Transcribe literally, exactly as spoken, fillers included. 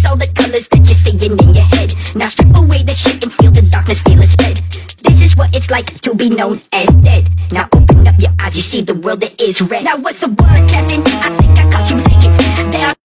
all the colors that you're seeing in your head. Now strip away the shit and feel the darkness, feel it spread. This is what it's like to be known as dead. Now open up your eyes, you see the world that is red. Now what's the word, Captain? I think I caught you